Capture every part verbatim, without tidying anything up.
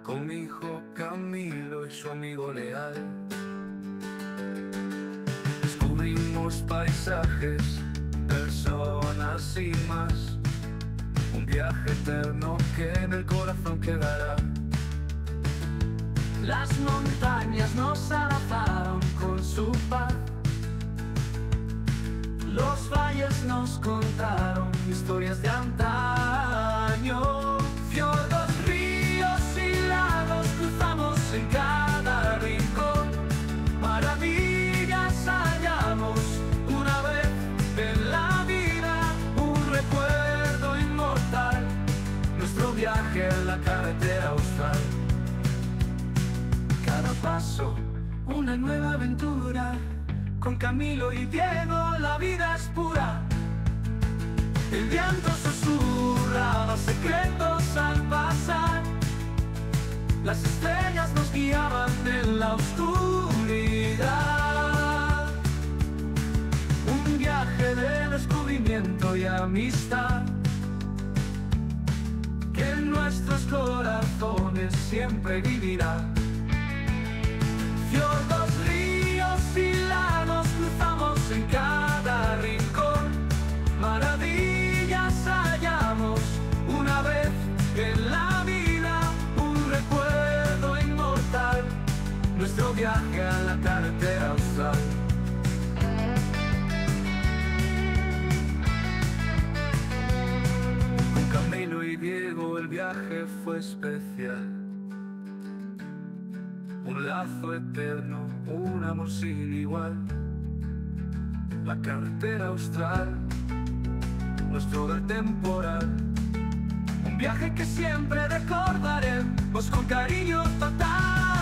con mi hijo Camilo y su amigo leal. Descubrimos paisajes, personas y más, un viaje eterno que en el corazón quedará. Las montañas nos abrazaron con su paz, los valles nos contaron historias de antaño. Fiordos, ríos y lagos cruzamos en cada rincón, maravillas hallamos una vez en la vida, un recuerdo inmortal, nuestro viaje en la carretera austral. Cada paso, una nueva aventura, con Camilo y Diego la vida es pura. El viento susurra los secretos al pasar, las estrellas nos guiaban en la oscuridad. Un viaje de descubrimiento y amistad, que en nuestros corazones siempre vivirá. Fiordos, ríos y lagos cruzamos en cada rincón, maravillas hallamos una vez en la vida, un recuerdo inmortal, nuestro viaje a la carretera austral. Con Camilo y Diego el viaje fue especial, un lazo eterno, un amor sin igual. La carretera austral, nuestro hogar temporal, un viaje que siempre recordaremos con cariño total.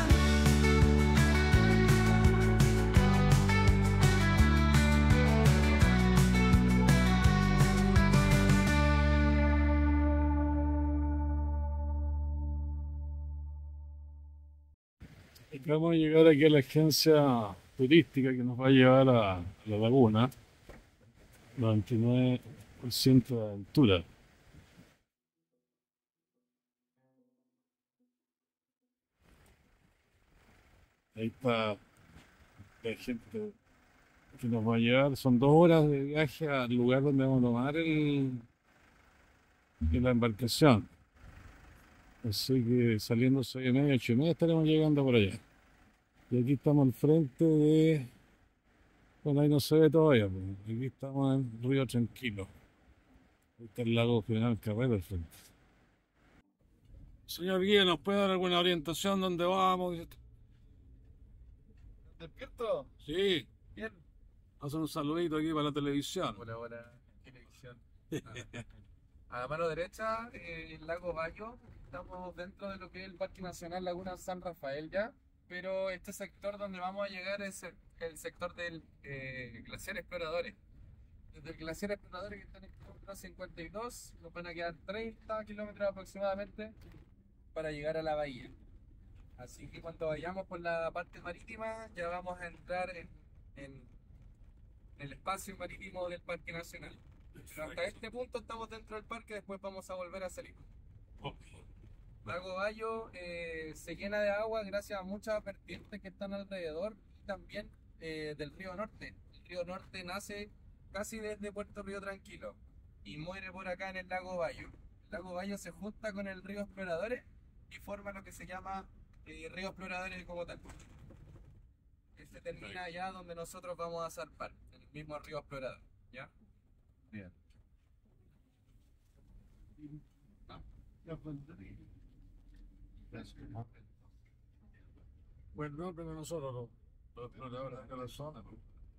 Vamos a llegar aquí a la agencia turística que nos va a llevar a, a la laguna, noventa y nueve por ciento de altura. Ahí está la gente que nos va a llevar. Son dos horas de viaje al lugar donde vamos a tomar el, en la embarcación. Así que saliendo seis y media, ocho y media estaremos llegando por allá. Y aquí estamos al frente de... Bueno, ahí no se ve todavía, pues. Aquí estamos en Río Tranquilo. Ahí está el lago General Carrera al frente. Señor guía, ¿nos puede dar alguna orientación dónde vamos? ¿Despierto? Sí, Bien. hacer un saludito aquí para la televisión. Hola, hola, televisión. A la mano derecha, eh, el lago Bayo. Estamos dentro de lo que es el Parque Nacional Laguna San Rafael ya, pero este sector donde vamos a llegar es el, el sector del eh, Glaciar Exploradores. Desde el Glaciar Exploradores, que está en el kilómetro cincuenta y dos, nos van a quedar treinta kilómetros aproximadamente para llegar a la bahía. Así que cuando vayamos por la parte marítima ya vamos a entrar en, en el espacio marítimo del Parque Nacional. Pero hasta este punto estamos dentro del parque, después vamos a volver a salir. Lago Bayo eh, se llena de agua gracias a muchas vertientes que están alrededor y también eh, del río Norte. El río Norte nace casi desde Puerto Río Tranquilo y muere por acá en el lago Bayo. El lago Bayo se junta con el río Exploradores y forma lo que se llama eh, río Exploradores como tal. Este termina allá donde nosotros vamos a zarpar, en el mismo río Explorador. ¿Ya? Bien. Bueno, no, pero nosotros los, los exploradores de la zona. Pues.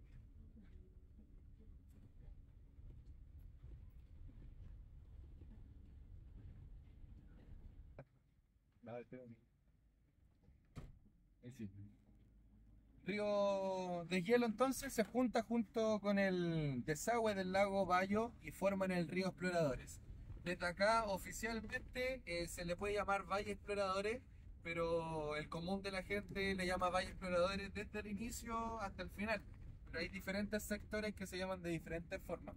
Río de Hielo entonces se junta junto con el desagüe del lago Bayo y forman el río Exploradores. Desde acá oficialmente eh, se le puede llamar Valle Exploradores, pero el común de la gente le llama Valle Exploradores desde el inicio hasta el final. Pero hay diferentes sectores que se llaman de diferentes formas.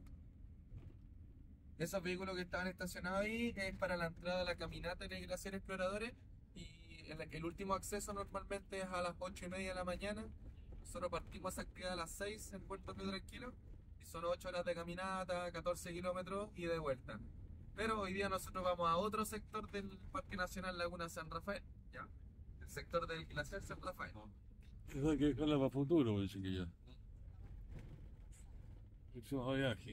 Esos vehículos que estaban estacionados ahí es para la entrada de la caminata en el Glaciar Exploradores y el, el último acceso normalmente es a las ocho y media de la mañana. Nosotros partimos esa actividad a las seis en Puerto Río Tranquilo. Y son ocho horas de caminata, catorce kilómetros y de vuelta. Pero hoy día nosotros vamos a otro sector del Parque Nacional Laguna San Rafael, ¿ya? El sector del glaciar San Rafael. Eso hay que dejarla para futuro, parece que ya. Próximo viaje.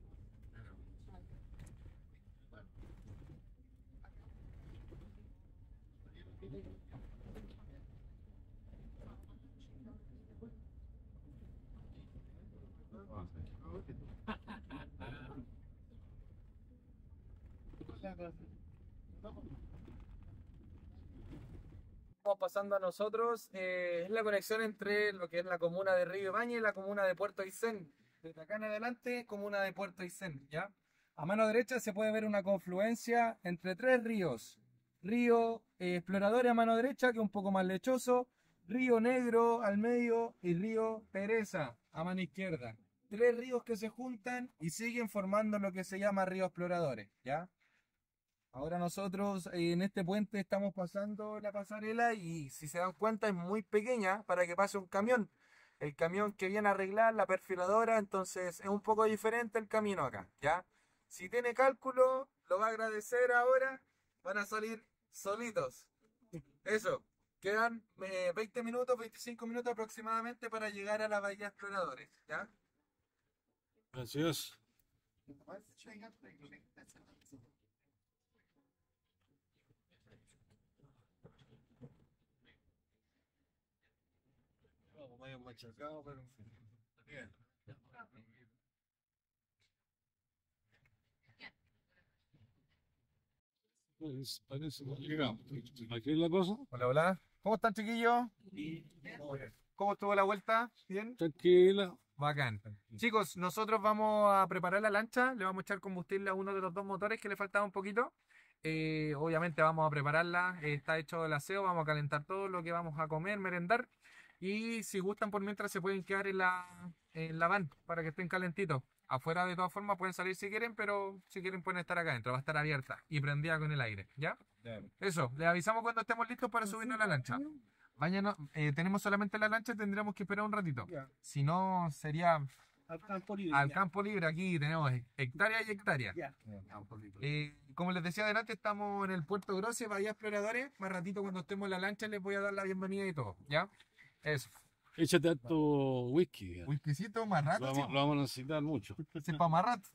Estamos pasando a nosotros, eh, es la conexión entre lo que es la comuna de Río Baña y la comuna de Puerto Aysén. Desde acá en adelante, comuna de Puerto Aysén, ¿ya? A mano derecha se puede ver una confluencia entre tres ríos. Río eh, Exploradores a mano derecha, que es un poco más lechoso. Río Negro al medio y Río Teresa a mano izquierda. Tres ríos que se juntan y siguen formando lo que se llama Río Exploradores, ¿ya? Ahora nosotros eh, en este puente estamos pasando la pasarela y si se dan cuenta es muy pequeña para que pase un camión. El camión que viene a arreglar la perfiladora, entonces es un poco diferente el camino acá, ¿ya? Si tiene cálculo, lo va a agradecer ahora, van a salir solitos. Eso, quedan eh, veinte minutos, veinticinco minutos aproximadamente para llegar a la Bahía Exploradores, ¿ya? Gracias. Vamos medio machacado, pero bien. Pues parece que llegamos. ¿Aquí es la cosa? Hola, hola. ¿Cómo están, chiquillos? ¿Cómo estuvo la vuelta? ¿Bien? Tranquila. Bacán. Chicos, nosotros vamos a preparar la lancha, le vamos a echar combustible a uno de los dos motores que le faltaba un poquito. Eh, obviamente vamos a prepararla, eh, está hecho el aseo, vamos a calentar todo lo que vamos a comer, merendar. Y si gustan por mientras se pueden quedar en la, en la van para que estén calentitos. Afuera de todas formas pueden salir si quieren, pero si quieren pueden estar acá adentro, va a estar abierta y prendida con el aire, ¿ya? Eso, les avisamos cuando estemos listos para subirnos a la lancha. Mañana eh, tenemos solamente la lancha, tendremos que esperar un ratito. Si no, sería Al campo libre. al ya. campo libre. Aquí tenemos hectáreas y hectáreas. Ya. Eh, como les decía adelante, estamos en el Puerto Grose, Bahía Exploradores. Más ratito cuando estemos en la lancha les voy a dar la bienvenida y todo, ¿ya? Eso. Échate harto whisky. ya. Whiskycito, más rato. Lo vamos, lo vamos a necesitar mucho. Ese es para más rato.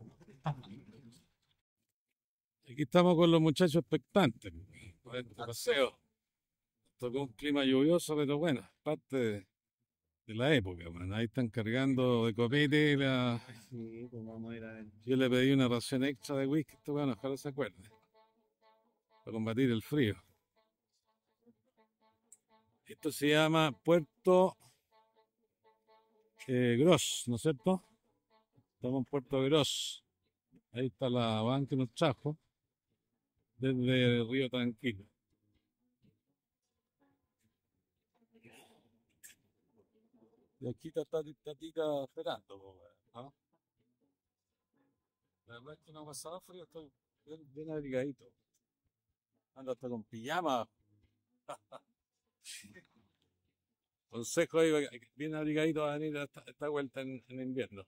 Aquí estamos con los muchachos expectantes. Por este paseo. Tocó un clima lluvioso, pero bueno, es parte de, de la época. Bueno, ahí están cargando de copete. La... Sí, pues vamos a ir a ver. Yo le pedí una ración extra de whisky, esto bueno, ojalá se acuerde. Para combatir el frío. Esto se llama Puerto eh, Gros, ¿no es cierto? Estamos en Puerto Gros. Ahí está la van que nos trajo desde Río Tranquilo. Y aquí está Tati- Tatita esperando, po, weón, ¿no? La verdad es que no ha pasado frío, estoy bien, bien abrigadito. Ando hasta con pijama. Consejo ahí, bien abrigadito va a venir a esta, esta vuelta en, en invierno.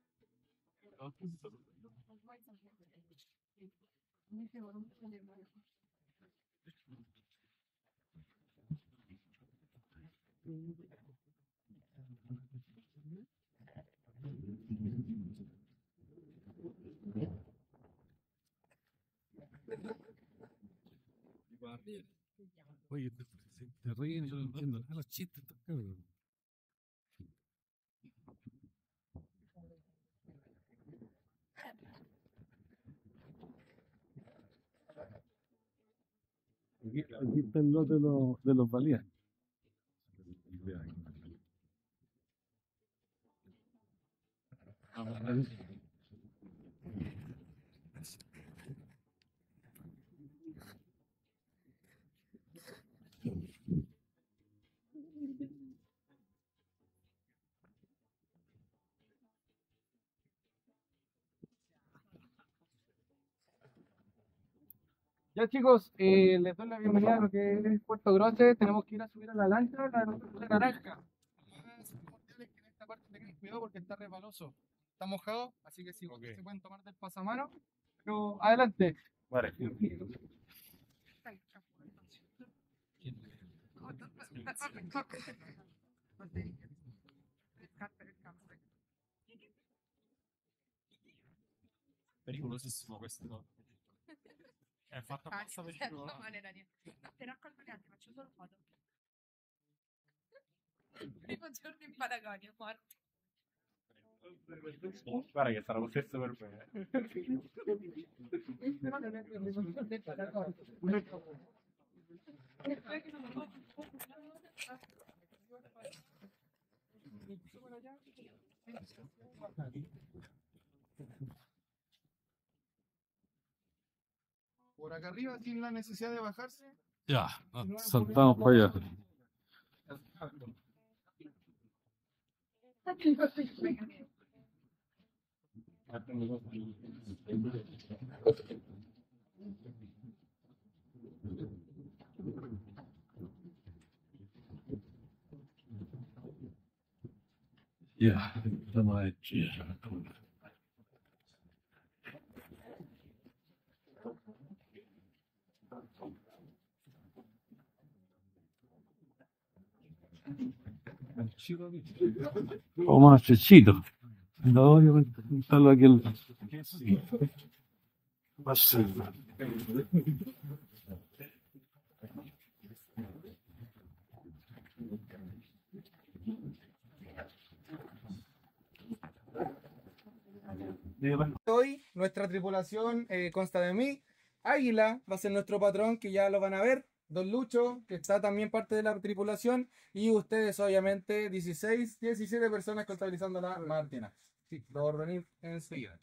Oye, te, te- te ríen, yo no entiendo nada los chistes, estos cabros. Aquí, aquí está el lote de los, de los valientes. Ya chicos, eh, les doy la bienvenida a lo que es Puerto Grote. Tenemos que ir a subir a la lancha, la de naranja. Lo más importante es que en esta parte tengan cuidado porque está resbaloso. Está mojado, así que sí, Ok. se pueden tomar del pasamano. Pero adelante. Vale. Pericolosissimo questo, no? È fatta apposta per il No, Valeria. Te raccolgo le altre, faccio solo foto. Primo giorno in Patagonia, morto. Guarda che sarà lo stesso per me. Por acá arriba, sin la necesidad de bajarse. Ya, saltamos para allá. Ya, estamos aquí. O más chechito. No, yo voy a pintarlo aquí el... Va a ser. Hoy nuestra tripulación eh, consta de mí, Águila va a ser nuestro patrón, que ya lo van a ver, Don Lucho, que está también parte de la tripulación, y ustedes obviamente dieciséis, diecisiete personas contabilizando la Martina. Sí, lo voy a venir enseguida.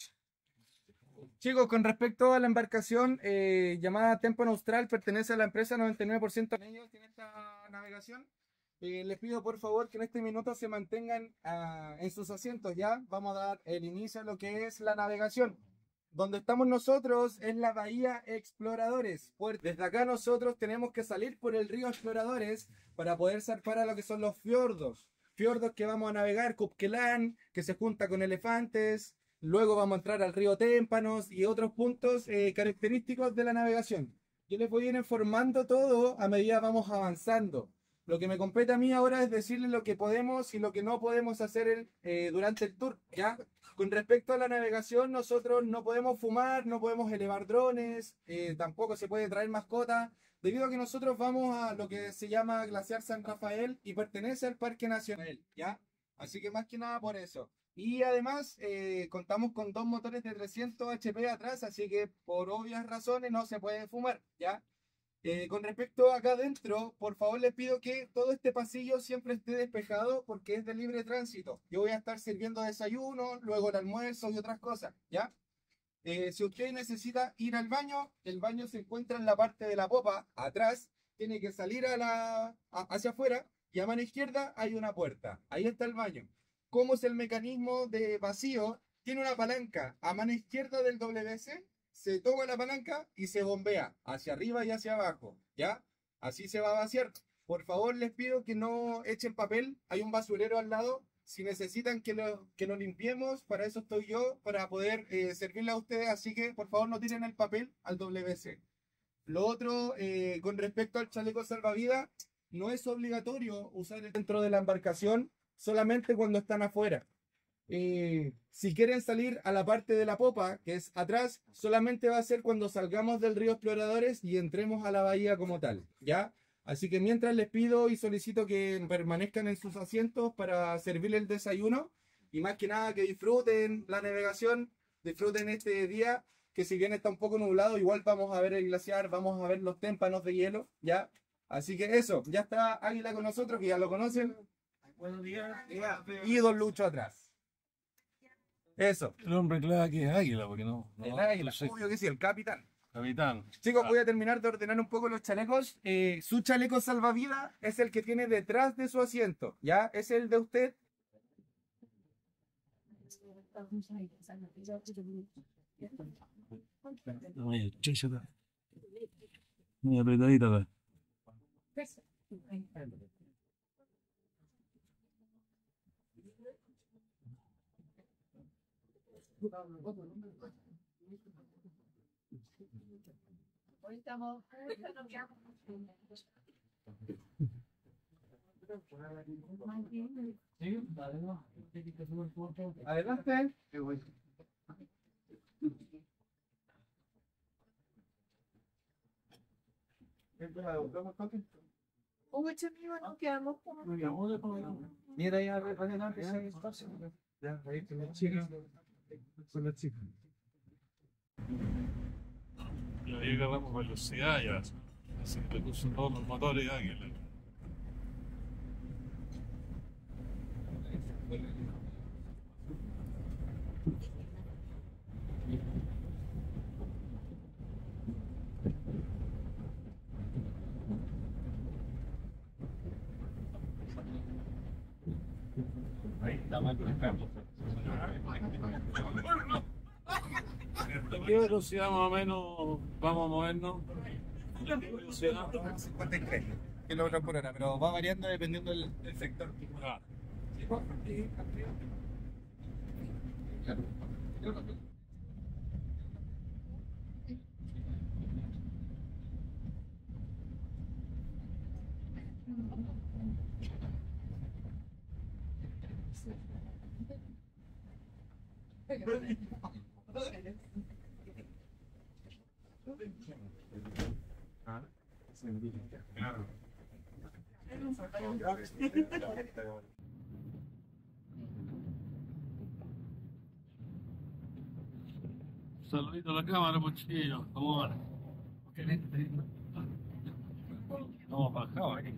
Chicos, con respecto a la embarcación eh, llamada Tempo Austral, pertenece a la empresa noventa y nueve por ciento de ellos en esta navegación. Eh, les pido por favor que en este minuto se mantengan ah, en sus asientos. Ya vamos a dar el inicio a lo que es la navegación. Donde estamos nosotros es la bahía Exploradores. Pues desde acá nosotros tenemos que salir por el río Exploradores para poder zarpar a lo que son los fiordos. Fiordos que vamos a navegar, Kupkelan, que se junta con elefantes. Luego vamos a entrar al río Témpanos y otros puntos eh, característicos de la navegación. Yo les voy a ir informando todo a medida vamos avanzando. Lo que me compete a mí ahora es decirles lo que podemos y lo que no podemos hacer el, eh, durante el tour, ¿ya? Con respecto a la navegación, nosotros no podemos fumar, no podemos elevar drones, eh, tampoco se puede traer mascotas, debido a que nosotros vamos a lo que se llama Glaciar San Rafael y pertenece al Parque Nacional, ¿ya? Así que más que nada por eso. Y además eh, contamos con dos motores de trescientos H P atrás, así que por obvias razones no se puede fumar, ¿ya? Eh, con respecto acá adentro, por favor les pido que todo este pasillo siempre esté despejado porque es de libre tránsito. Yo voy a estar sirviendo desayuno, luego el almuerzo y otras cosas, ¿ya? Eh, si usted necesita ir al baño, el baño se encuentra en la parte de la popa, atrás, tiene que salir a la, a- hacia afuera y a mano izquierda hay una puerta. Ahí está el baño. ¿Cómo es el mecanismo de vacío? Tiene una palanca a mano izquierda del W C. Se toma la palanca y se bombea hacia arriba y hacia abajo, ¿ya? Así se va a vaciar. Por favor, les pido que no echen papel. Hay un basurero al lado. Si necesitan que lo, que lo limpiemos, para eso estoy yo, para poder eh, servirle a ustedes. Así que, por favor, no tiren el papel al W C. Lo otro, eh, con respecto al chaleco salvavidas, no es obligatorio usar dentro de la embarcación, solamente cuando están afuera. Eh, si quieren salir a la parte de la popa, que es atrás, solamente va a ser cuando salgamos del río Exploradores y entremos a la bahía como tal, ¿ya? Así que mientras les pido y solicito que permanezcan en sus asientos para servirles el desayuno y más que nada que disfruten la navegación, disfruten este día, que si bien está un poco nublado, igual vamos a ver el glaciar, vamos a ver los témpanos de hielo, ¿ya? Así que eso, ya está Águila con nosotros, que ya lo conocen. Buenos días. Y Don Lucho atrás. Eso. El hombre clave que es Águila, porque no. no El águila, no sé, obvio que sí, el capitán. capitán. Chicos, voy a terminar de ordenar un poco los chalecos. Eh, su chaleco salvavidas es el que tiene detrás de su asiento, ¿ya? Es el de usted. No, chucha, Muy apretadita acá. Adelante. Mucho amigo, nos quedamos como. Mira ahí adelante, si hay espacio. Ya, ahí con la chica. Con la chica. Y ahí agarramos velocidad ya. Así que le puso todos los motores ya que le- ¿A qué velocidad más o menos vamos a movernos? ¿Qué velocidad? cincuenta y tres kilómetros por hora, pero va variando dependiendo del, del sector. Ah, saludito a la cámara, pues chiquillos. ¿Cómo van? Estamos bajados aquí.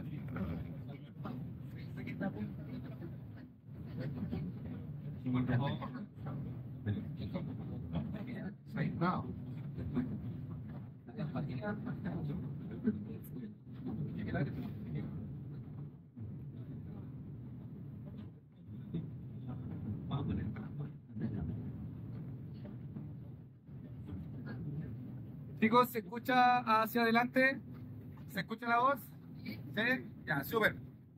Chicos, ¿se escucha hacia adelante? ¿Se escucha la voz? ¿Sí? Ya, súper.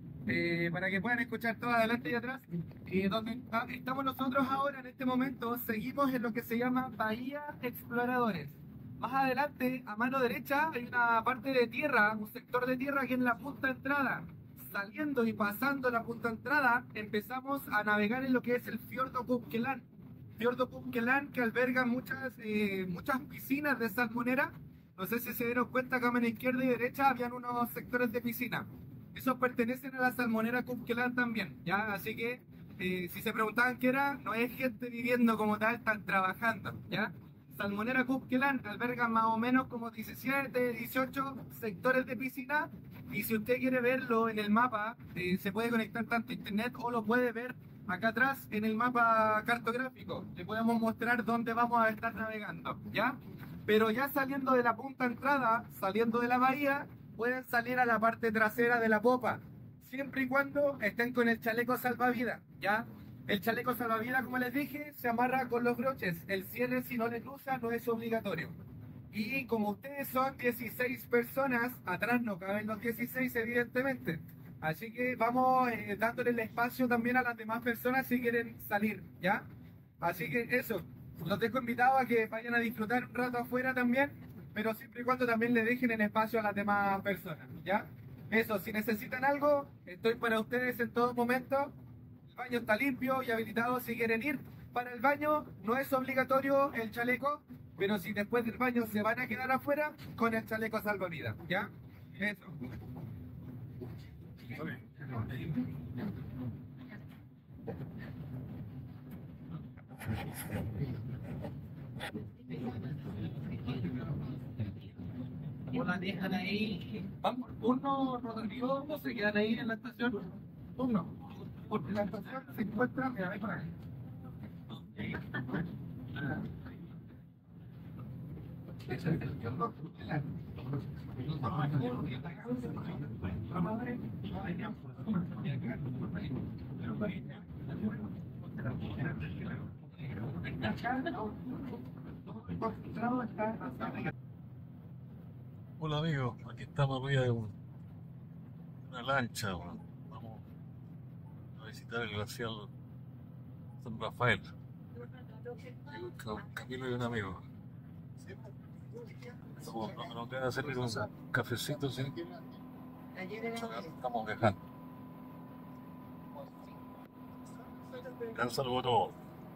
Eh, para que puedan escuchar todo adelante y atrás. Y donde ah, estamos nosotros ahora en este momento, seguimos en lo que se llama Bahía Exploradores. Más adelante, a mano derecha, hay una parte de tierra, un sector de tierra que es la punta entrada. Saliendo y pasando la punta entrada, empezamos a navegar en lo que es el Fiordo Kupkeland. Fiordo Kupkeland, que alberga muchas, eh, muchas piscinas de salmonera. No sé si se dieron cuenta que a mano izquierda y derecha habían unos sectores de piscina. Esos pertenecen a la salmonera Kupkeland también, ¿ya? Así que, eh, si se preguntaban qué era, no es gente viviendo como tal, están trabajando, ¿ya? Salmonera Kupkeland alberga más o menos como diecisiete, dieciocho sectores de piscina. Y si usted quiere verlo en el mapa, eh, se puede conectar tanto a internet o lo puede ver acá atrás en el mapa cartográfico. Le podemos mostrar dónde vamos a estar navegando, ¿ya? Pero ya saliendo de la punta entrada, saliendo de la bahía, pueden salir a la parte trasera de la popa, siempre y cuando estén con el chaleco salvavidas, ¿ya? El chaleco salvavidas, como les dije, se amarra con los broches. El cierre, si no le cruza, no es obligatorio. Y como ustedes son dieciséis personas, atrás no caben los dieciséis, evidentemente. Así que vamos eh, dándole el espacio también a las demás personas si quieren salir, ¿ya? Así que eso, los dejo invitados a que vayan a disfrutar un rato afuera también, pero siempre y cuando también le dejen el espacio a las demás personas, ¿ya? Eso, si necesitan algo, estoy para ustedes en todo momento. El baño está limpio y habilitado si quieren ir. Para el baño no es obligatorio el chaleco, pero si después del baño se van a quedar afuera, con el chaleco salvavidas, ¿ya? Eso. O la dejan ahí. Vamos, uno, Rodrigo, no se quedan ahí en la estación. Uno, porque la estación se encuentra, mira, ven para acá. Hola amigos, aquí estamos arriba de un- una lancha, weón. Vamos a visitar el glaciar San Rafael. Digo, Ca- Camilo y un amigo. Estamos, no, nos queda servir un cafecito, ¿sí? Estamos viajando. Un saludo a todos.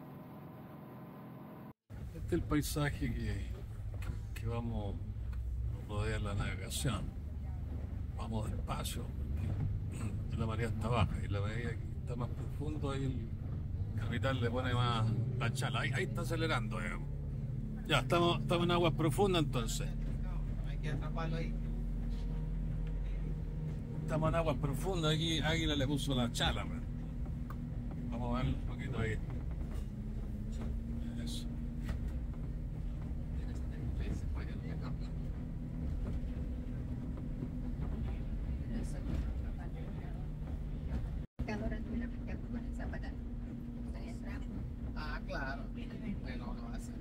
Este es el paisaje que, que vamos a rodear la navegación. Vamos despacio, porque la marea está baja y la medida que está más profundo, ahí el capitán le pone más la chala. Ahí, ahí está acelerando, digamos. Ya, estamos, estamos en aguas profundas entonces. Hay que atraparlo ahí. Estamos en aguas profundas, aquí Águila le puso la chala, man. Vamos a ver un poquito ahí. Eso. Ah, claro. Bueno, lo hace.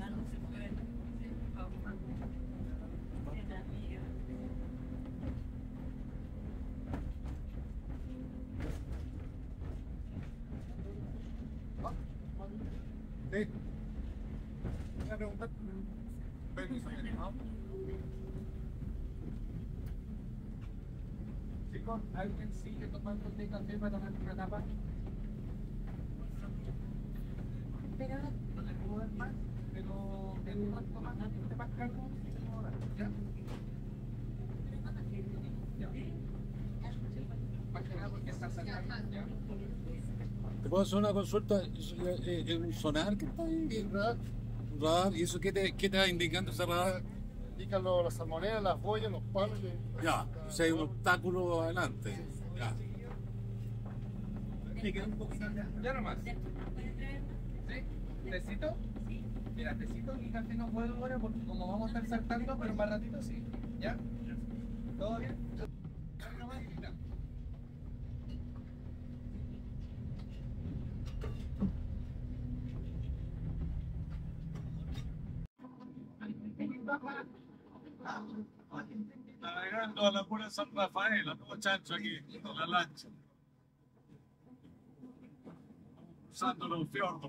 Sí. Voy a preguntar. Permiso, ¿no? Chicos, ¿alguien sigue tomando té café para tomar una tapa? Pero No le puedo dar más, pero tengo más tomar te más cargo, te puedo dar, ¿ya? Ya. Más que nada porque está sacando, ¿ya? ¿Te puedo hacer una consulta? ¿Es es- es un sonar que está ahí? Sí, ¿verdad? Un radar. ¿Y eso qué te, qué te va indicando ese radar? Indican lo- las salmonedas, las boyas, los palos. y- Ya, o sea, hay un obstáculo adelante. Ya. Me queda un poquito ya. Ya nomás. ¿Sí? ¿Tecito? Mira, tecito y café no puedo ahora porque como vamos a estar saltando, pero más ratito sí. ¿Ya? ¿Todo bien? Ya nomás, mira. Navegando a la pura San Rafael, a todo chancho aquí, en la lancha. Cruzando los fiordos.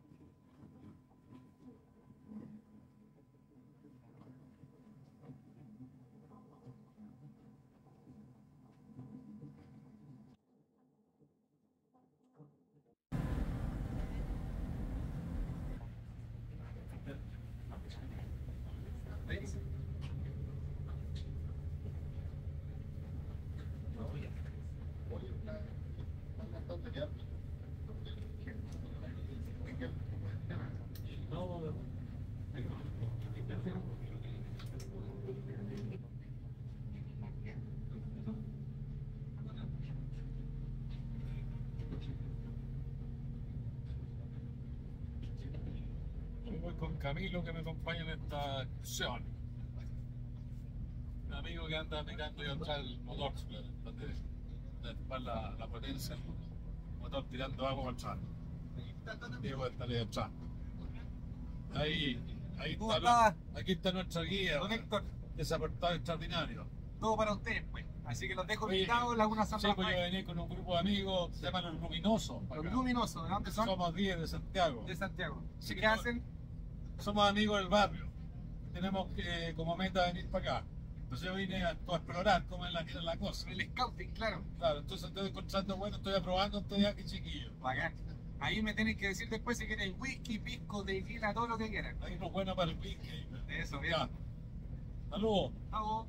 Yo voy con Camilo que me acompaña en esta excursión. Un amigo que anda mirando y atrás el motor, donde, donde va la, la potencia, el motor tirando agua para atrás. Diego está ahí atrás. Ahí, ahí ¿Cómo está, está? aquí está nuestra guía, Don Héctor, desaportado extraordinario. todo para ustedes, pues. Así que los dejo Oye, invitados, Laguna San Sí, pues yo Rafael. venía con un grupo de amigos, se llaman Los Luminosos. Los acá. luminosos, ¿de dónde son? Somos diez de Santiago. De Santiago. Sí, ¿Qué no. hacen? Somos amigos del barrio. Tenemos que, como meta venir para acá. Entonces yo vine a, a explorar cómo es la, es la cosa. El scouting, claro. Claro, entonces estoy encontrando bueno, estoy aprobando este viaje chiquillo. Bacán. Ahí me tienen que decir después si quieren whisky, pisco, tequila, todo lo que quieran. Hay uno bueno para el whisky. Eso, bien. Ya. Saludos. Chao.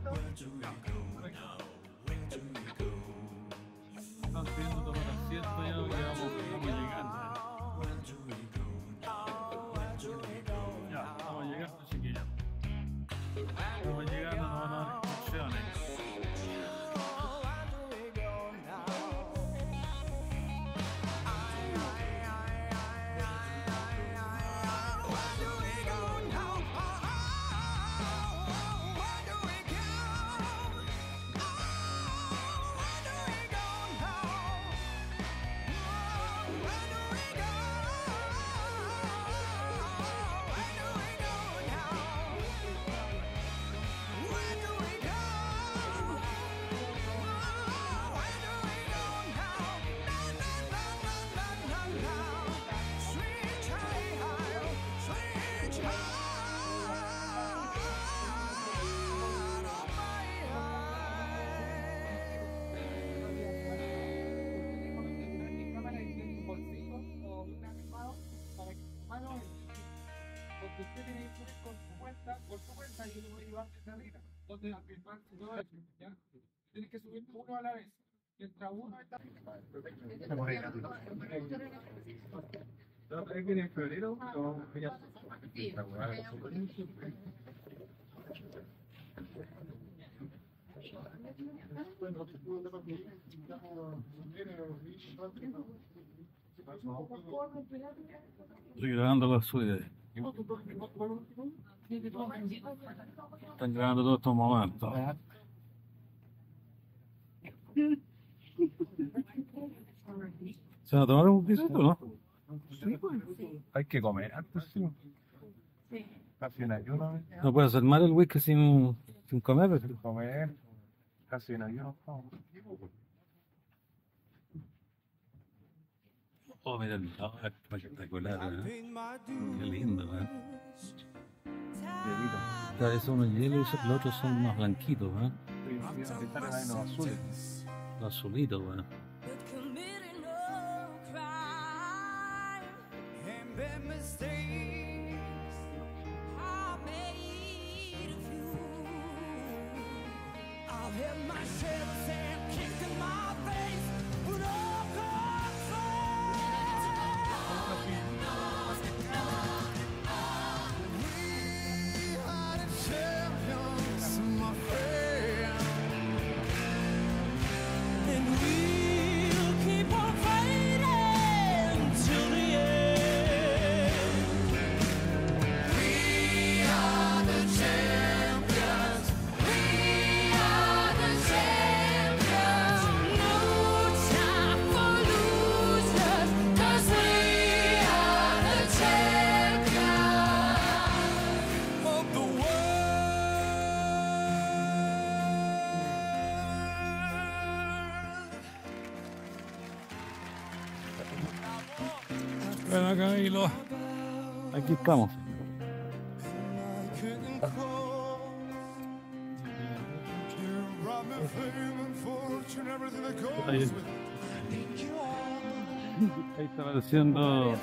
Están pidiendo tomar asiento ya, porque vamos, vamos llegando. Ya, vamos llegando, chiquillos. Vamos llegando, nos van a dar instrucciones. Porque usted tiene que subir con su cuenta, por su cuenta, y yo le voy a llevar desde arriba. Entonces, al firmar todo eso, ¿ya? Tienes que subir uno a la vez. Mientras uno está. ¿Es que en febrero? O ya. Estoy grabando la suya. Están grabando todos estos momentos. ¿Se van a tomar un pisito, no? Hay que comer antes, sí. Casi en ayuno. No puede hacer mal el whisky sin, sin comer. Pero... Comer. Casi en ayuno. Oh, mira el lado, es espectacular, ¿eh? Qué lindo, ¿eh? Claro, esos son unos hielos y los otros son unos blanquitos, ¿eh? Están en los azules. Los azulitos, ¿eh? Bueno, Camilo, aquí estamos. Ahí, ahí está apareciendo.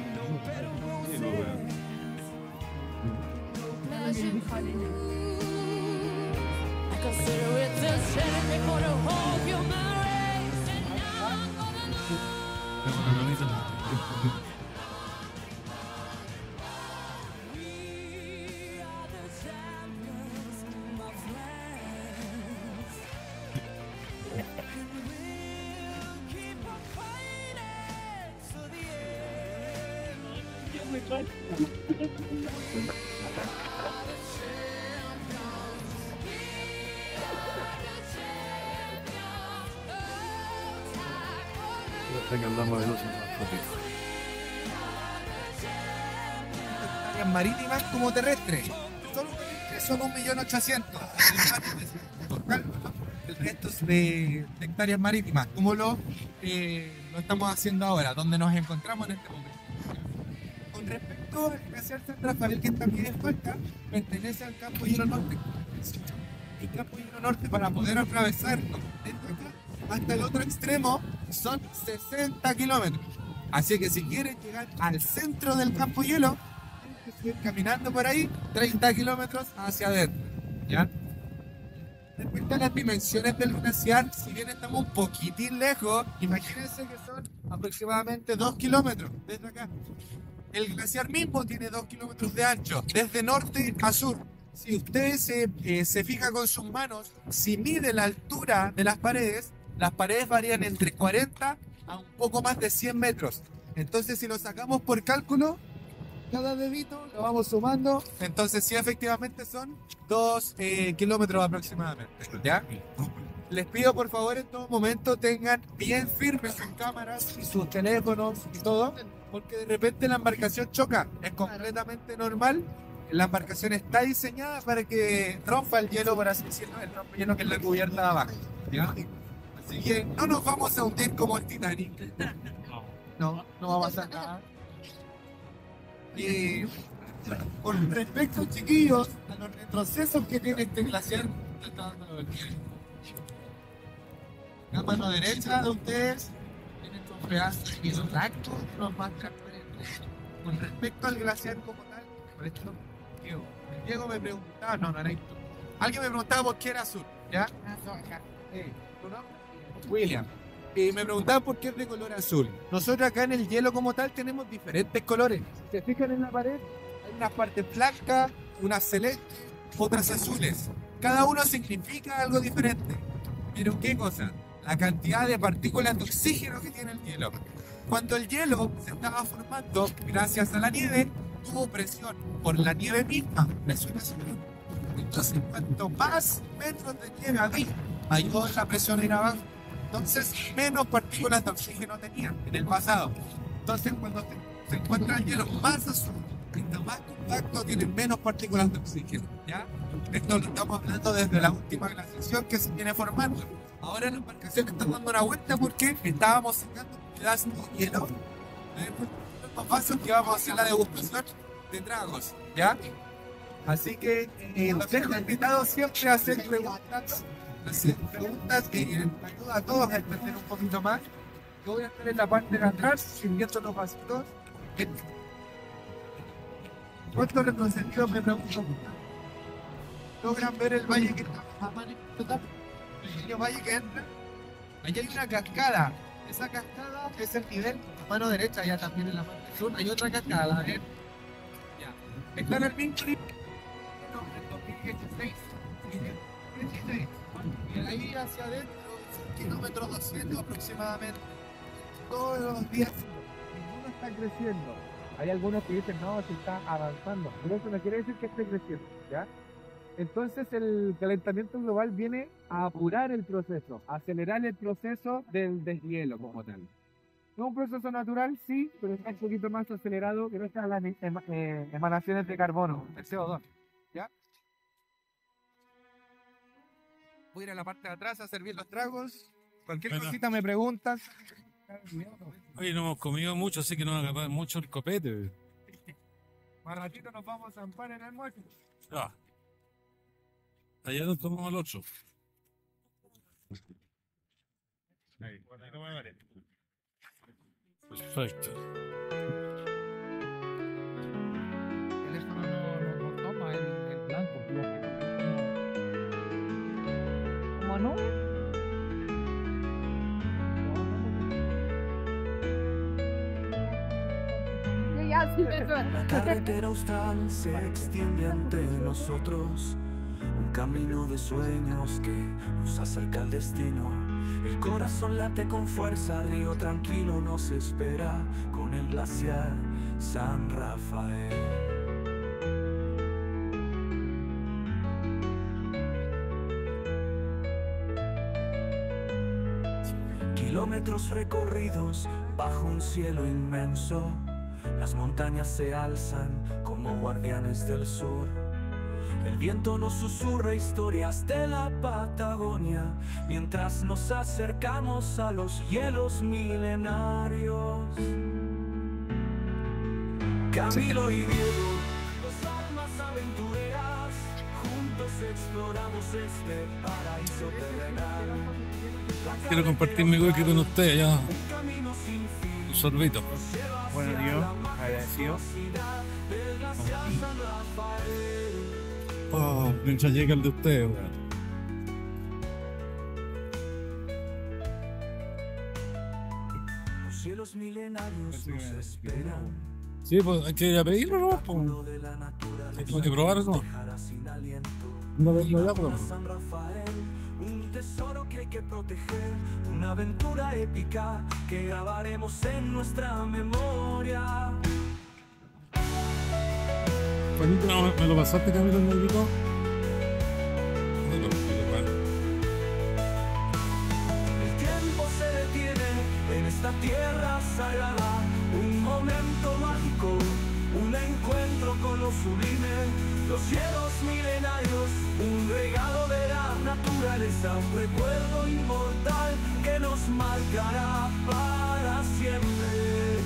Áreas marítimas como terrestres. Solo terrestres son un millón ochocientos mil. El resto es de, de hectáreas marítimas, como lo, eh, lo estamos haciendo ahora, donde nos encontramos en este momento. Con respecto al glaciar San Rafael, que también es falta, pertenece al campo hielo norte. El campo hielo norte, para poder atravesar desde acá hasta el otro extremo, son sesenta kilómetros. Así que si quieren llegar al centro del campo hielo, tienen que seguir caminando por ahí treinta kilómetros hacia adentro. ¿Ya? Respecto a las dimensiones del glaciar, si bien estamos un poquitín lejos, imagínense que son aproximadamente dos kilómetros desde acá. El glaciar mismo tiene dos kilómetros de ancho, desde norte a sur. Si usted se, eh, se fija con sus manos, si mide la altura de las paredes, las paredes varían entre cuarenta a un poco más de cien metros. Entonces, si lo sacamos por cálculo, cada dedito lo vamos sumando. Entonces, sí, efectivamente son dos eh, kilómetros aproximadamente. ¿Ya? Les pido por favor en todo momento tengan bien firmes sus cámaras y sus teléfonos y todo, porque de repente la embarcación choca. Es completamente normal. La embarcación está diseñada para que rompa el hielo, por así decirlo, el rompehielo que es la cubierta de abajo. ¿Ya? Así que no nos vamos a hundir como el Titanic. No, no va a pasar nada. Y con respecto, chiquillos, a los retrocesos que tiene este glaciar, la mano derecha de ustedes tienen un pedazo de piso tacto, los más transparentes. Con respecto al glaciar como tal, por esto, Diego, Diego me preguntaba, no, no era esto. Alguien me preguntaba por qué era azul, ¿ya? Eh, ¿tu nombre? William. Y me preguntaban por qué es de color azul. Nosotros acá en el hielo como tal tenemos diferentes colores. ¿Se fijan en la pared? Hay unas partes blancas, unas celestes, otras azules. Cada uno significa algo diferente. Pero ¿qué cosa? La cantidad de partículas de oxígeno que tiene el hielo. Cuando el hielo se estaba formando, gracias a la nieve, tuvo presión por la nieve misma. Presión azul. Entonces, cuanto más metros de nieve había, mayor la presión era abajo. Entonces, menos partículas de oxígeno tenían en el pasado. Entonces, cuando se, se encuentra el hielo más azul, mientras más compacto, tiene menos partículas de oxígeno. ¿Ya? Esto lo estamos hablando desde la última glaciación que se viene formando. Ahora la embarcación está dando una vuelta porque estábamos sacando pedazos de hielo. Los vasos que vamos a hacer la degustación de tragos. ¿Ya? Así que eh, los dejo invitados siempre a hacer preguntas. Hacer preguntas que ayudan a todos a entender un poquito más. Yo voy a estar en la parte de atrás, sirviendo los vasitos. ¿Cuántos retrocedidos me pregunto? ¿Logran ver el valle que está a mano? El pequeño valle que entra. Allí hay una cascada. Esa cascada es el nivel a mano derecha, ya también en la parte sur. Hay otra cascada, ¿eh? Ya. Está en el mismo nivel. En dos mil dieciséis. dieciséis. Y ahí hacia adentro, kilómetros doscientos aproximadamente. Todos los días. Ninguno está creciendo. Hay algunos que dicen, no, se está avanzando. Pero eso no quiere decir que esté creciendo, ¿ya? Entonces el calentamiento global viene a apurar el proceso, a acelerar el proceso del deshielo como tal. Es un proceso natural, sí, pero está un poquito más acelerado que nuestras eh, emanaciones de carbono, el C O dos, ¿ya? Voy a ir a la parte de atrás a servir los tragos. Cualquier Bueno. cosita me preguntas. Oye, no hemos comido mucho, así que no va a acabar mucho el copete. Más ratito nos vamos a zampar en el almuerzo. Ah. Allá nos tomamos el otro. Perfecto. El teléfono no, no, no toma el, el blanco. ¿Cómo no? Ya, sí, eso. La carretera austral se extiende ante nosotros, un camino de sueños que nos acerca al destino. El corazón late con fuerza, el río tranquilo nos espera con el glaciar San Rafael. Kilómetros recorridos bajo un cielo inmenso. Las montañas se alzan como guardianes del sur. El viento nos susurra historias de la Patagonia mientras nos acercamos a los hielos milenarios. Camilo y Diego, dos almas aventureras, juntos exploramos este paraíso terrenal. Quiero compartir mi wiki con ustedes ya. Un camino sin fin. Un sorbito. Bueno, Dios, agradecido. Oh, mientras llega el de ustedes, weón. milenarios nos esperan. Sí, pues hay que ir a pedirlo, ¿no? Pues, hay que probar eso. No, no, ya, pero... San Rafael, un tesoro que hay que proteger, una aventura épica que grabaremos en nuestra memoria. Juanito, no, ¿me lo pasaste, Camilo, en el equipo? El tiempo se detiene en esta tierra sagrada, un momento mágico, un encuentro con lo sublime, los cielos milenarios, un regalo de la naturaleza, un recuerdo inmortal que nos marcará para siempre.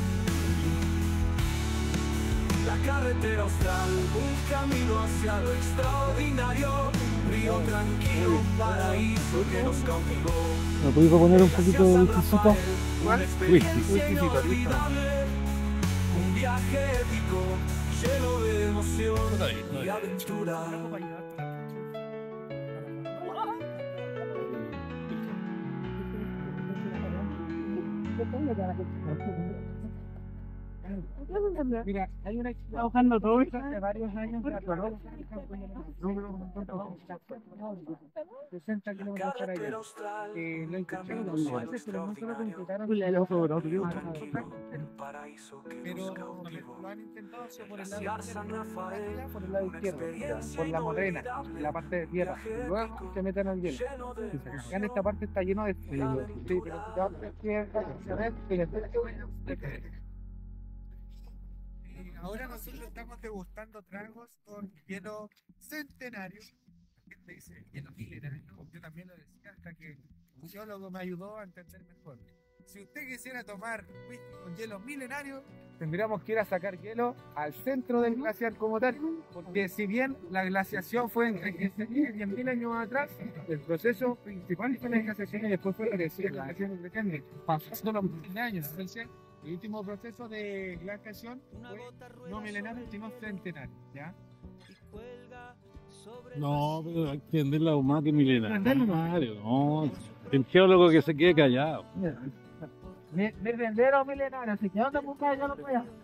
La carretera austral, un camino hacia lo extraordinario, río tranquilo, paraíso que nos cautivó. ¿Me podéis poner un poquito de whiskycito? Una experiencia inolvidable, un viaje épico, lleno de emoción y aventura. Mira, hay una chica trabajando todo esto hace varios años de Atoró, sesenta kilómetros por allá. Eh, lo intentaron dos veces, pero no solo completaron, pero lo han intentado hacia por el lado izquierdo, por el lado izquierdo, por la morena, la parte de tierra, y luego se meten al hielo. Acá en esta parte está lleno de frío, sí, pero si te vas a izquierda, se ve que le ahora nosotros estamos degustando tragos con hielo centenario. La gente dice hielo milenario. Yo también lo decía hasta que un geólogo me ayudó a entender mejor. Si usted quisiera tomar whisky con hielo milenario, tendríamos que ir a sacar hielo al centro del glaciar como tal, porque si bien la glaciación fue en diez mil años atrás, el proceso principal fue la glaciación y después fue la glaciación creciente, pasando los mil años. Entonces, el último proceso de glaciación fue no milenario, sino centenario, ¿ya? No, pero hay que entenderla más que milenario. No, el geólogo que se quede callado. Mi, mi vendero milenario, si quedó de buscar, yo lo voy a.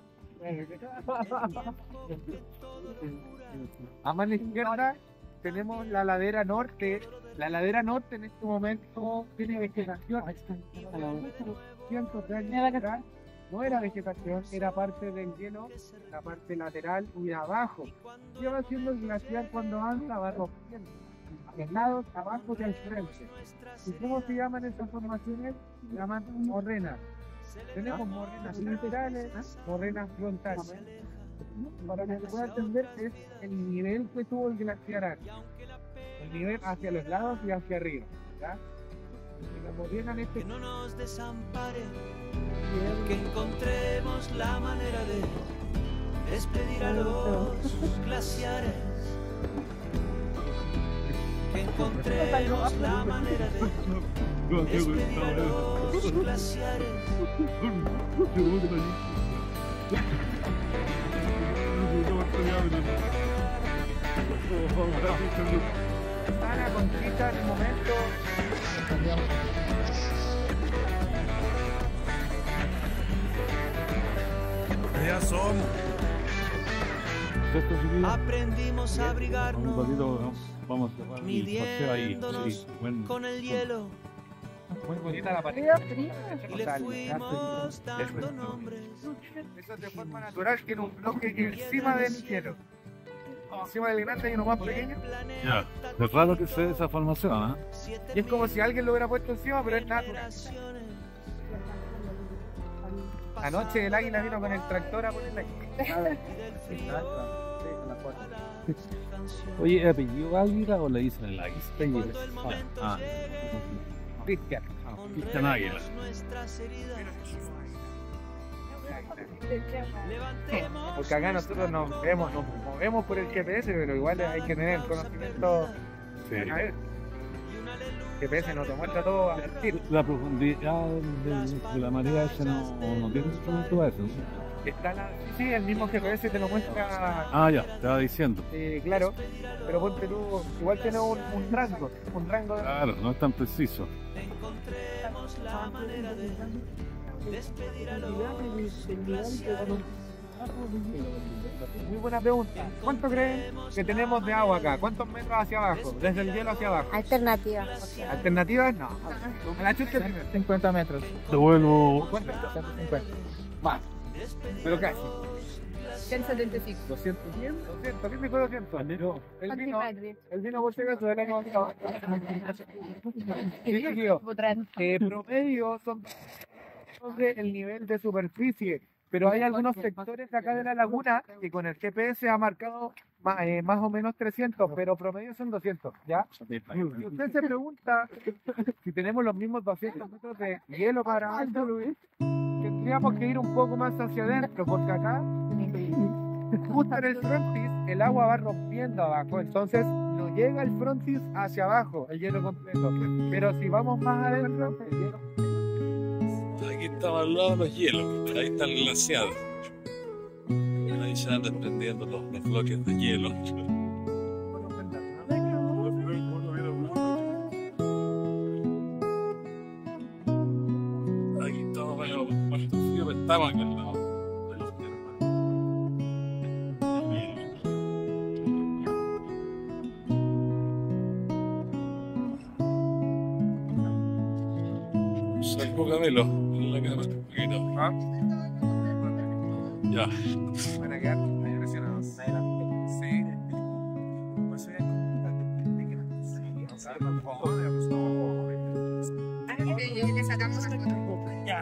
A mano izquierda tenemos la ladera norte. La ladera norte en este momento tiene vegetación. Cientos de años atrás no era vegetación, era parte del hielo, la parte lateral y abajo. ¿Qué va haciendo el glaciar cuando avanza? Va rompiendo. En lados, abajo y al frente. ¿Y cómo se llaman esas formaciones? Se llaman morrenas. Tenemos morrenas laterales, morrenas frontales. Para que se pueda entender, es el nivel que tuvo el glaciar antes. El nivel hacia los lados y hacia arriba. ¿Ya? Que no nos desampare, que encontremos la manera de despedir a los glaciares, que encontremos la manera de despedir a los glaciares. Ana, Conchita, de momento. Ya son. Aprendimos a abrigarnos, Vamos a tomar el paseo ahí. Sí, bueno. con el hielo, Muy bonita la pared. y le fuimos dando nombres. Eso es de forma natural, tiene un bloque encima del hielo. Encima del grande hay uno más pequeño. Ya, es raro que se dé esa formación, ¿eh? Y es como si alguien lo hubiera puesto encima, pero es natural. Anoche el águila vino con el tractor a poner la Oye, ¿apellido Águila o le dicen el Águila? Águila. Ah, Cristian. Cristian Águila. Porque acá nosotros nos vemos, nos movemos por el G P S, pero igual hay que tener conocimiento. Sí. A ver, el G P S nos lo muestra todo a mentir. La profundidad de, de la marea esa no, no tiene instrumento para eso, ¿no? Está la, sí, sí, el mismo G P S te lo muestra. Ah, ya, te va diciendo. Eh, claro, pero ponte tú, igual tiene un, un rango, un rango de... Claro, no es tan preciso. Muy buena pregunta. ¿Cuánto creen que tenemos de agua acá? ¿Cuántos metros hacia abajo? Desde el hielo hacia abajo. Alternativa. ¿Alternativas? No. A la chucha cincuenta metros. Bueno, ¿cuánto? ciento cincuenta. Más. Pero casi. ciento setenta y cinco. doscientos. doscientos. ¿Qué me fue doscientos? El vino, el vino por si acaso del año pasado. Sí, tío. Eh, promedio son sobre el nivel de superficie, pero hay algunos sectores de acá de la laguna que con el G P S ha marcado más, eh, más o menos trescientos, pero promedio son doscientos, ¿ya? Si usted se pregunta si tenemos los mismos doscientos metros de hielo para adentro, tendríamos que ir un poco más hacia adentro, porque acá, justo en el frontis, el agua va rompiendo abajo, entonces no llega el frontis hacia abajo, el hielo completo, pero si vamos más adentro, el hielo aquí estamos al lado de los hielos, ahí está el glaciado. Ahí se van desprendiendo los, los bloques de hielo. Aquí estamos, bueno, muerto frío, pero estamos aquí al lado de los termales. Salgo Camilo. La cámara, un poquito. ¿Ah? Ya. van a quedar impresionados. Sí. Pues se Le sacamos el Ya.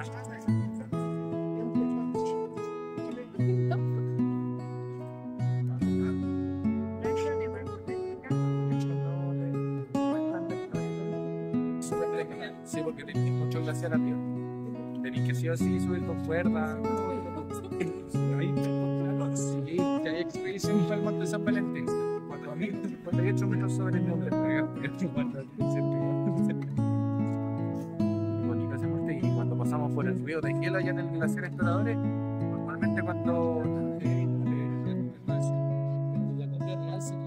Sí, porque tenés mucho glaciar arriba. Tenés que sí o sí subir con cuerda. Ahí, sí, que hay expedición para el monte de San Valentín. cuatro mil cincuenta y ocho metros sobre el nombre. Bonito ese monte. Y cuando pasamos por el río de hielo allá en el glaciar Exploradores, normalmente cuando eh, eh, la copia real se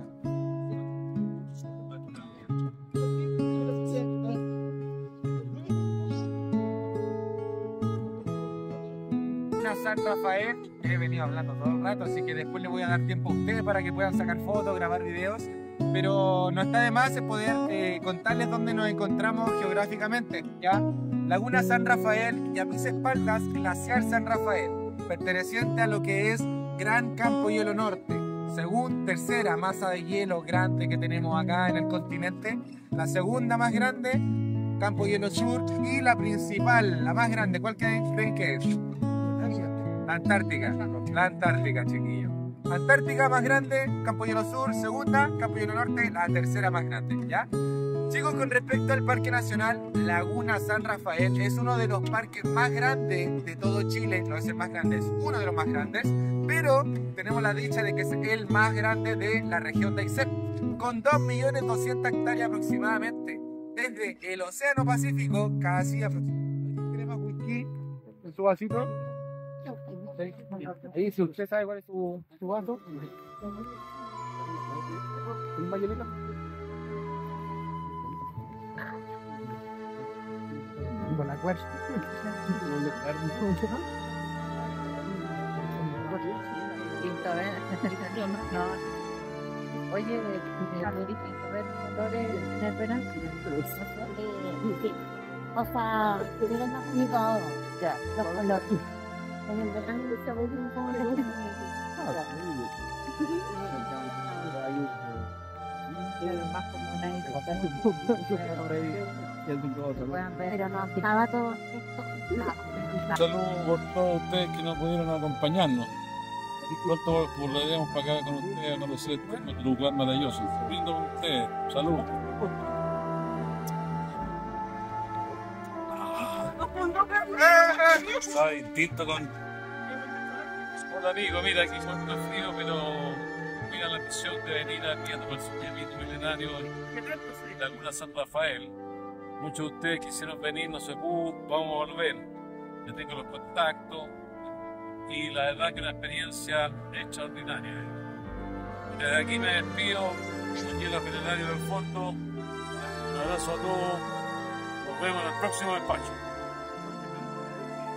San Rafael, he venido hablando todo el rato, así que después le voy a dar tiempo a ustedes para que puedan sacar fotos, grabar videos, pero no está de más poder eh, contarles dónde nos encontramos geográficamente, ¿ya? Laguna San Rafael y a mis espaldas Glaciar San Rafael, perteneciente a lo que es Gran Campo Hielo Norte, según tercera masa de hielo grande que tenemos acá en el continente, la segunda más grande, Campo Hielo Sur, y la principal, la más grande, ¿cuál creen que es? La Antártica, la Antártica, chiquillo. Antártica más grande, Campo Hielo Sur, segunda, Campo Hielo Norte, la tercera más grande, ¿ya? Chicos, con respecto al Parque Nacional Laguna San Rafael, es uno de los parques más grandes de todo Chile, no es el más grande, es uno de los más grandes, pero tenemos la dicha de que es el más grande de la región de Aysén, con dos millones doscientas hectáreas aproximadamente, desde el Océano Pacífico, casi aproximadamente. ¿Tiene más whisky en su vasito? Ahí, si usted sabe cuál es su, su vaso. ¿Un mayolita? Con la cuerda. Listo, ¿eh? No. Oye, a ver, colores de esperanza. O sea, tienen más único ya, los colores. En el verano se ve un poco de más como una pero no, estaba todo esto. Saludos por todos ustedes que no pudieron acompañarnos. Pronto volveremos para acá con ustedes a conocer este lugar maravilloso. Lindo con ustedes. Saludos. Está distinto con... Hola amigo, mira aquí con el frío, pero mira la misión de venir aquí a tomar el soñamiento milenario en Laguna San Rafael. Muchos de ustedes quisieron venir, no se pudo, vamos a volver. Ya tengo los contactos y la verdad que una experiencia extraordinaria. Desde aquí me despido, con hielo milenario del fondo. Un abrazo a todos, nos vemos en el próximo despacho.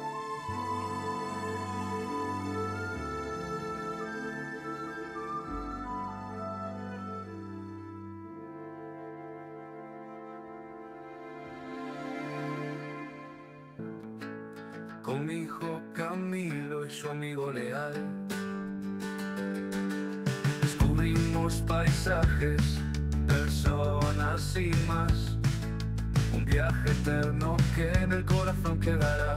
con mi hijo Camilo y su amigo leal. Descubrimos paisajes, personas y más, un viaje eterno que en el corazón quedará.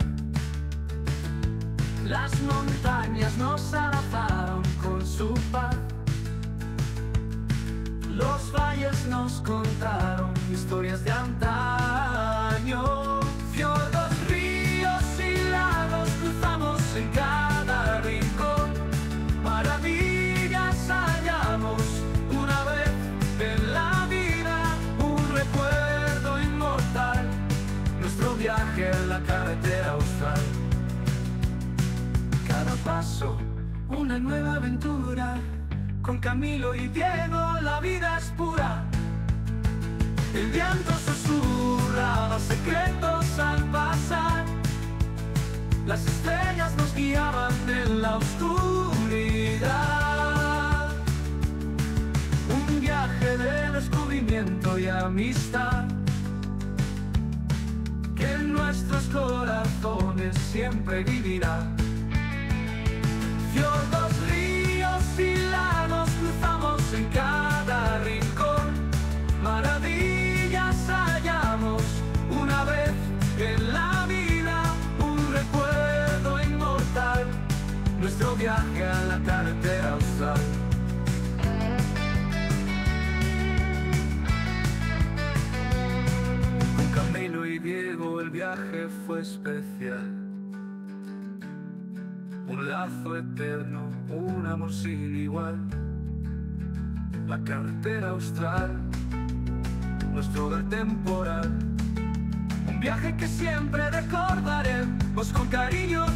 Las montañas nos abrazaron con su paz, los valles nos contaron historias de antaño. Fiordos, ríos y lagos cruzamos en cada rincón, maravillas hallamos una vez en la vida, un recuerdo inmortal, nuestro viaje en la carretera austral. Cada paso, una nueva aventura, con Camilo y Diego la vida es pura. El viento susurra los secretos al pasar, las estrellas nos guiaban en la oscuridad. Un viaje de descubrimiento y amistad, que en nuestros corazones siempre vivirá. Fiordos, ríos y lagos cruzamos en cada rincón, maravillas hallamos una vez en la vida, un recuerdo inmortal, nuestro viaje a la carretera austral. Con Camilo y Diego el viaje fue especial, un lazo eterno, un amor sin igual. La carretera austral, nuestro hogar temporal, un viaje que siempre recordaremos con cariño